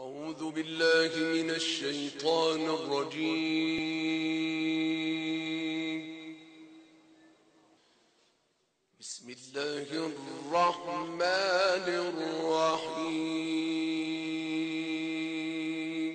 أعوذ بالله من الشيطان الرجيم. بسم الله الرحمن الرحيم.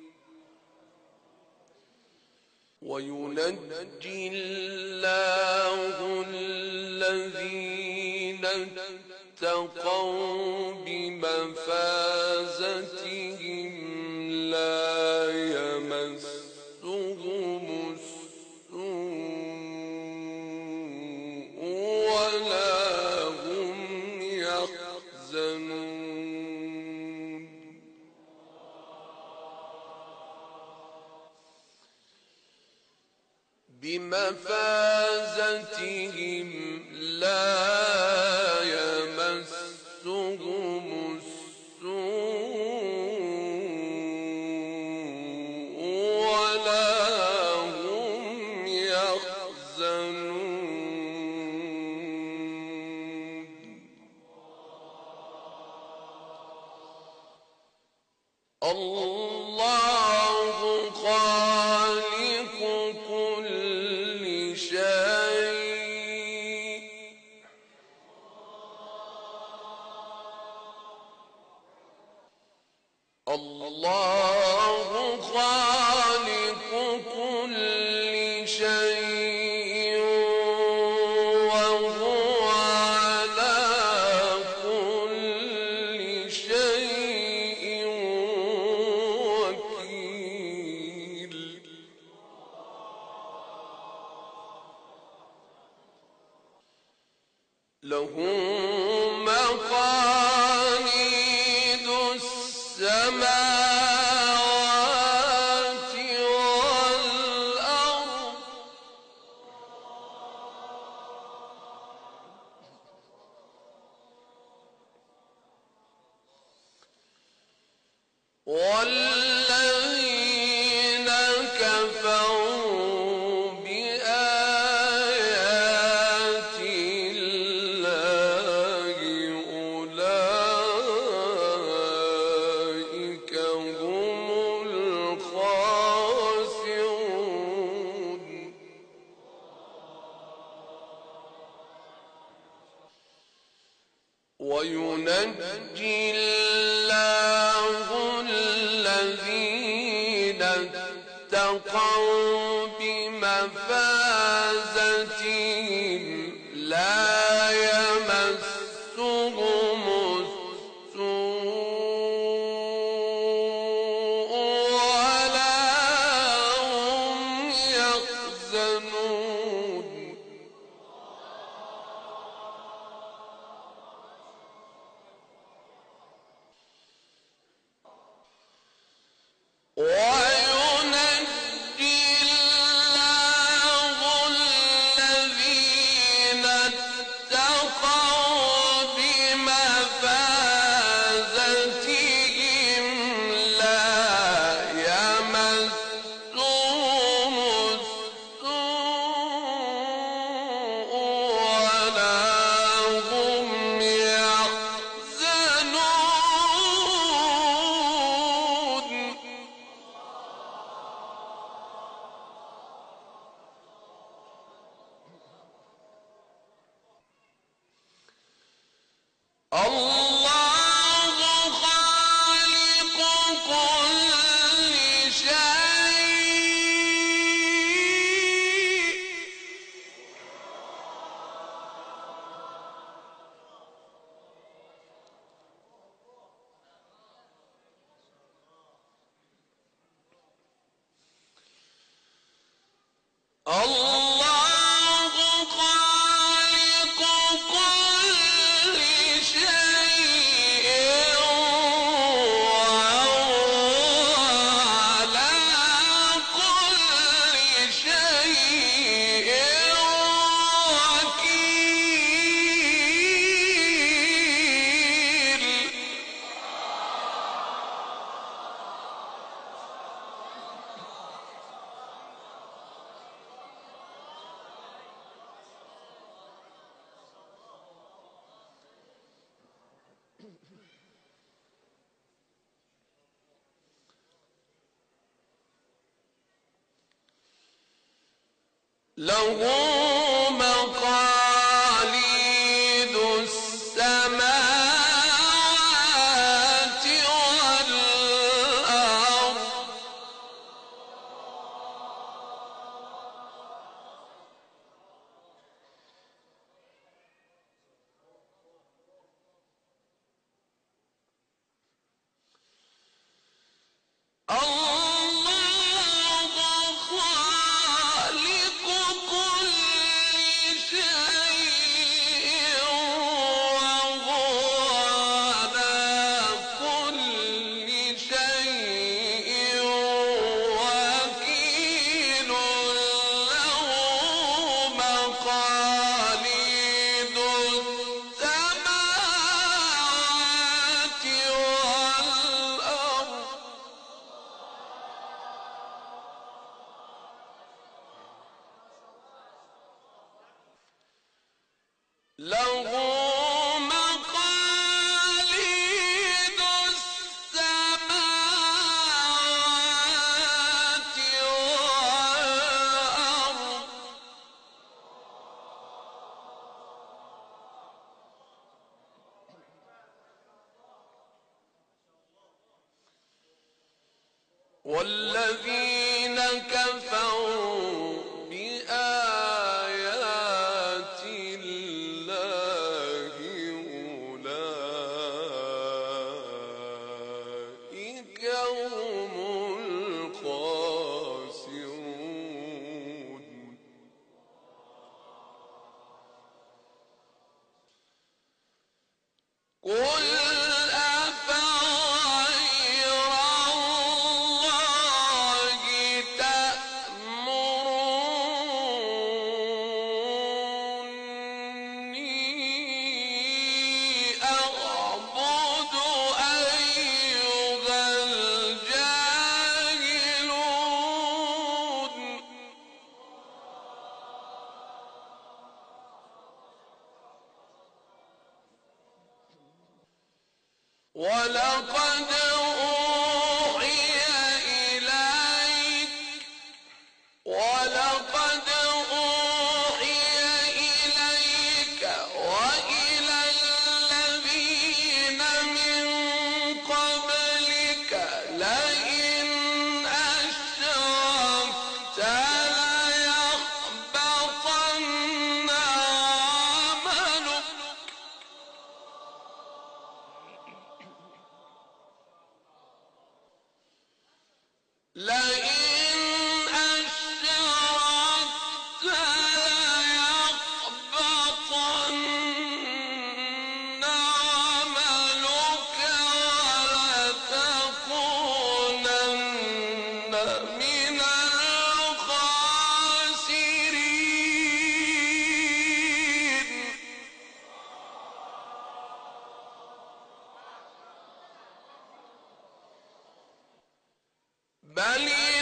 وينجي الله الذين اتقوا بمفازتهم لا يمسهم السوء ولا هم يحزنون. بمفازتهم لا يمسهم السوء ولا هم يحزنون. الله خالق كل شيء الله خالق كل شيء وهو على كل شيء وكيل. له مقاليد السماوات والأرض والذين كفروا بآيات الله أولئك هم الخاسرون. وينجي الله الذين اتقوا بمفازتهم لا يمسهم السوء ولا هم يحزنون. وينجي الله الذين اتقوا بمفازتهم لا يمسهم السوء ولا هم يحزنون. الله خالق كل شيء الله خالق كل شيء وهو على كل شيء وكيل. له مقاليد السماوات والأرض الله خالق كل شيء وهو على كل شيء وكيل له مقاليد السماوات والأرض له مقاليد السماوات والأرض والذين كفروا بآيات الله أولئك هم الخاسرون قل أفغير الله تأمروني أعبد أيها الجاهلون ولقد أوحي إليك وإلى الذين من قبلك لئن أشركت ليحبطن عملك لئن أشركت ليحبطن عملك ولتكونن من الخاسرين بل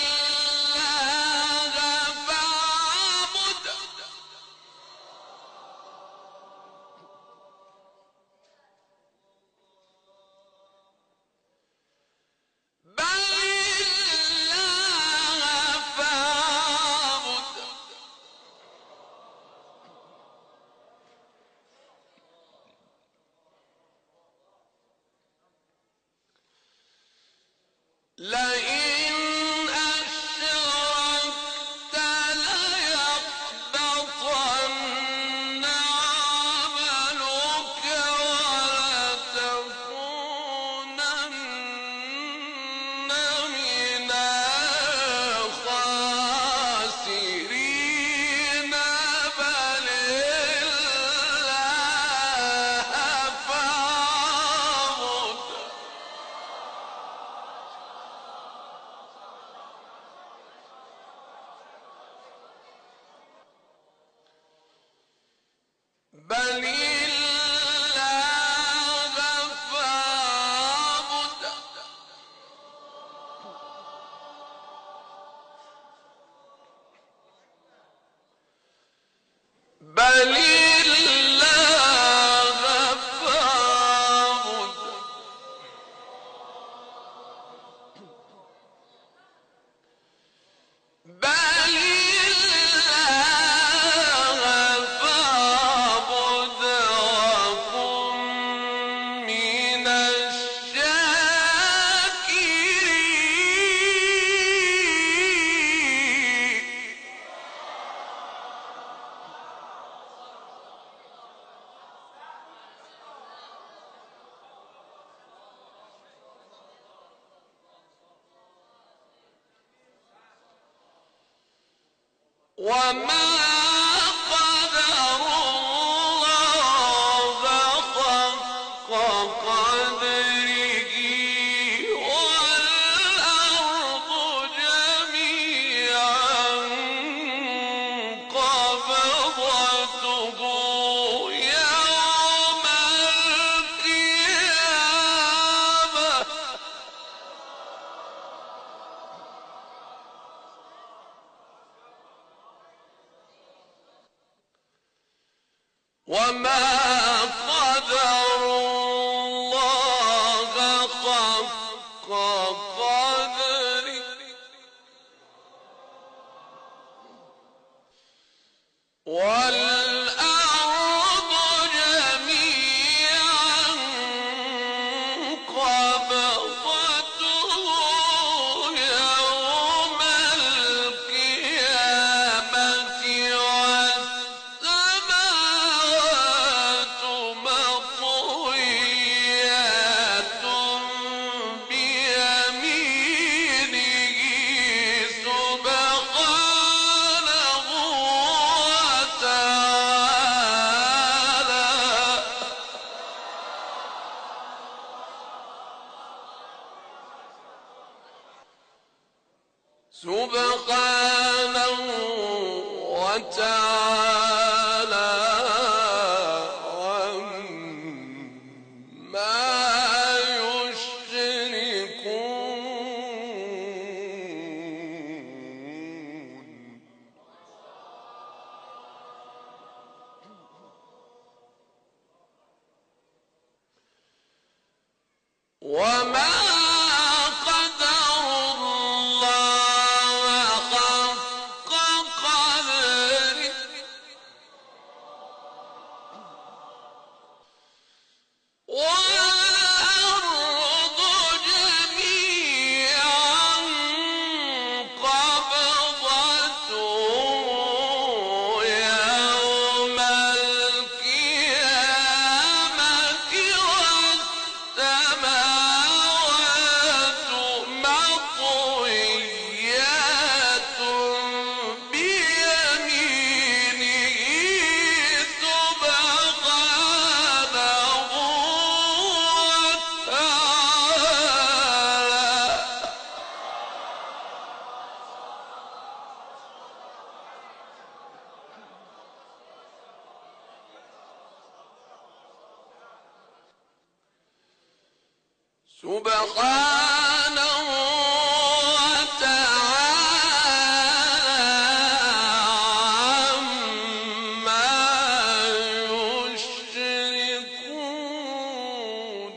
الله فاعبد لئن أشركت ليحبطن عملك ولتكونن من الخاسرين بل الله فاعبد بل الله فاعبد بل الله فاعبد بل الله وما قدر الله حق قدره والأرض جميعا قبضته يوم القيامة وما قدر الله حق قدره والأرض جميعا قبضته يوم القيامة والسماوات مطويات بيمينه سبحانه وتعالى سبحانه وتعالى عما يشركون وما قدر الله حق قدره والأرض جميعا قبضته يوم القيامة والسماوات مطويات بيمينه سبحانه وتعالى سبحانه وتعالى عما يشركون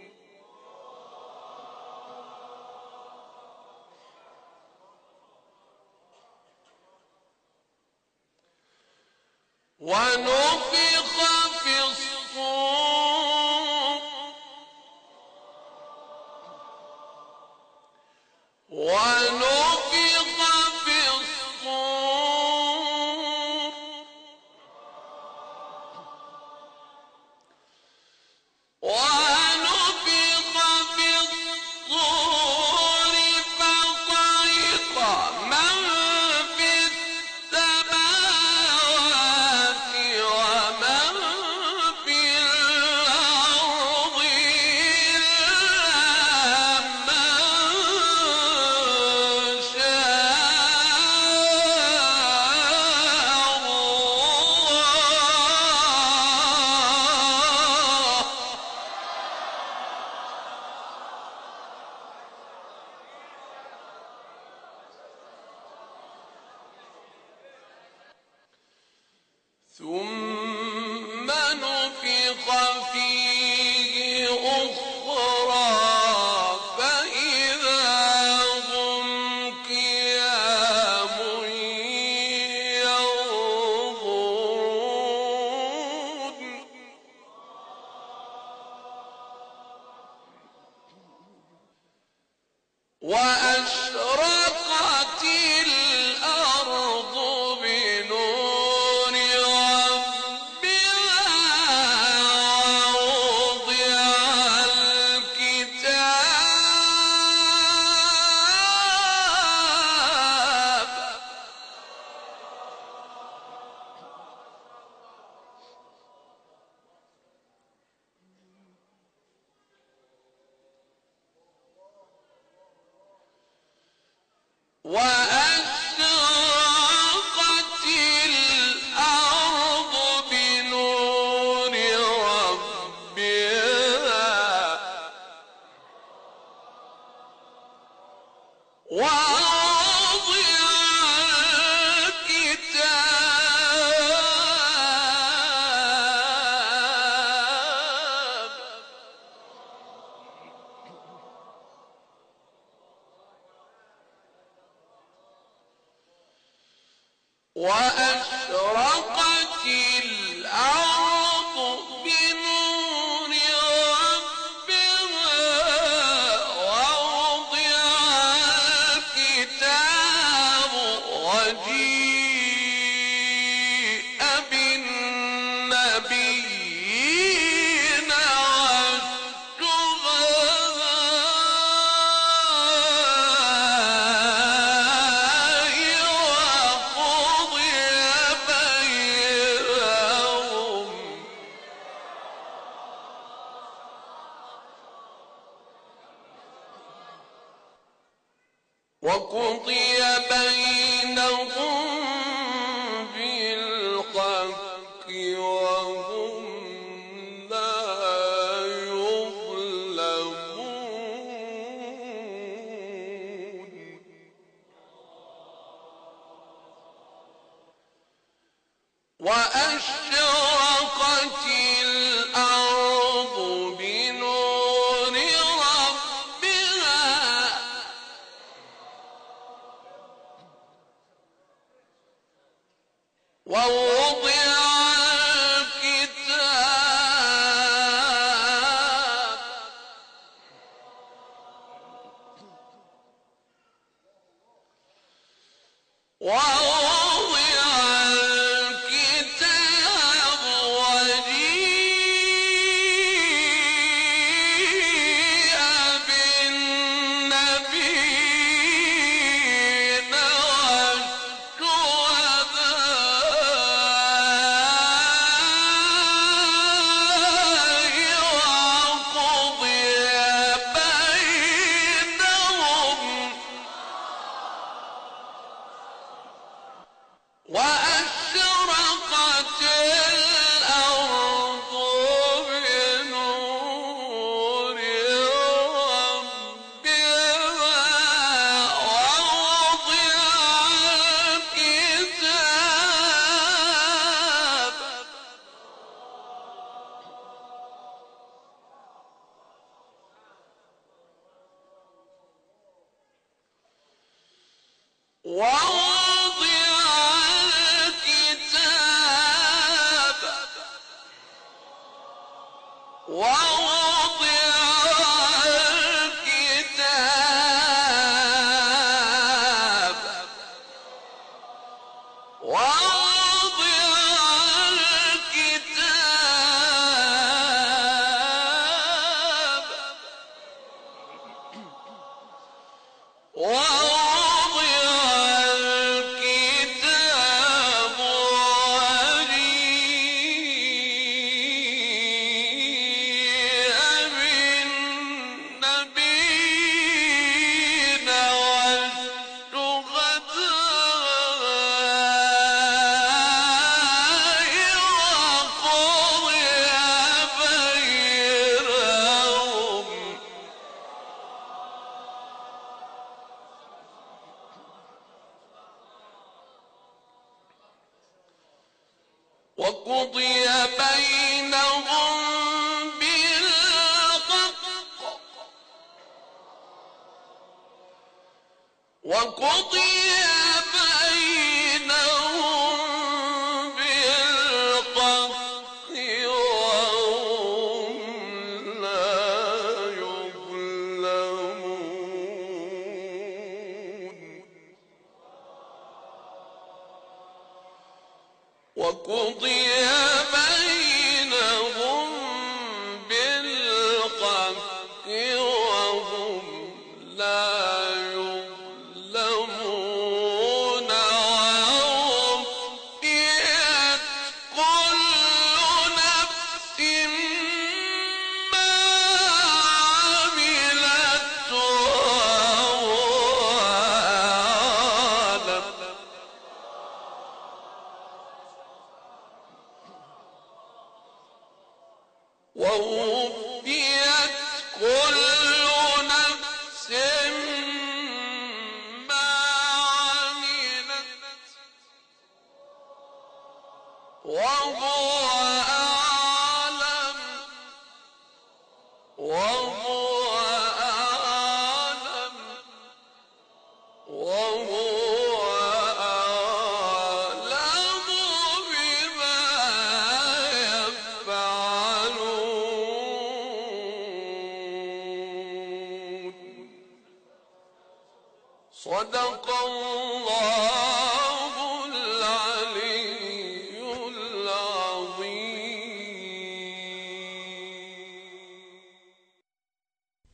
ونفخ في الصور ونفخ في الصور ونفخ في الصور فصعق من في السماوات ومن في الأرض إلا من شاء الله ثم نفخ فيه أخرى فإذا هم قيام ينظرون وأشرقت الأرض بنور وأشرقت الأرض بنور ربها ووضع الكتاب وأشرقت الأرض بنور ربها ووضع الكتاب وجيء بالنبيين وقضي بينهم بالحق وهم لا يظلمون وأشرقت الأرض بنور ربها ووضع الكتاب ووضع الكتاب وجيء بالنبيين وأشرقت الأرض بنور ربها ووضع الكتاب ووضع الكتاب ووضع الكتاب ووضع الكتاب وجيء بالنبيين والشهداء وقضي بينهم وقضي بينهم بالحق وقضي بينهم بالحق وهم لا يظلمون وقضي بينهم بالحق وهم لا يظلمون ووفيت كل نفس ما عملت وهم صدق الله العلي العظيم.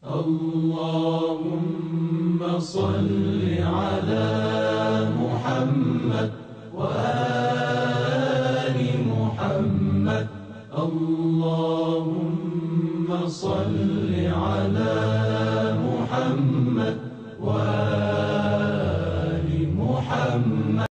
اللهم صل على محمد وآل محمد. اللهم صل على محمد وآل محمد.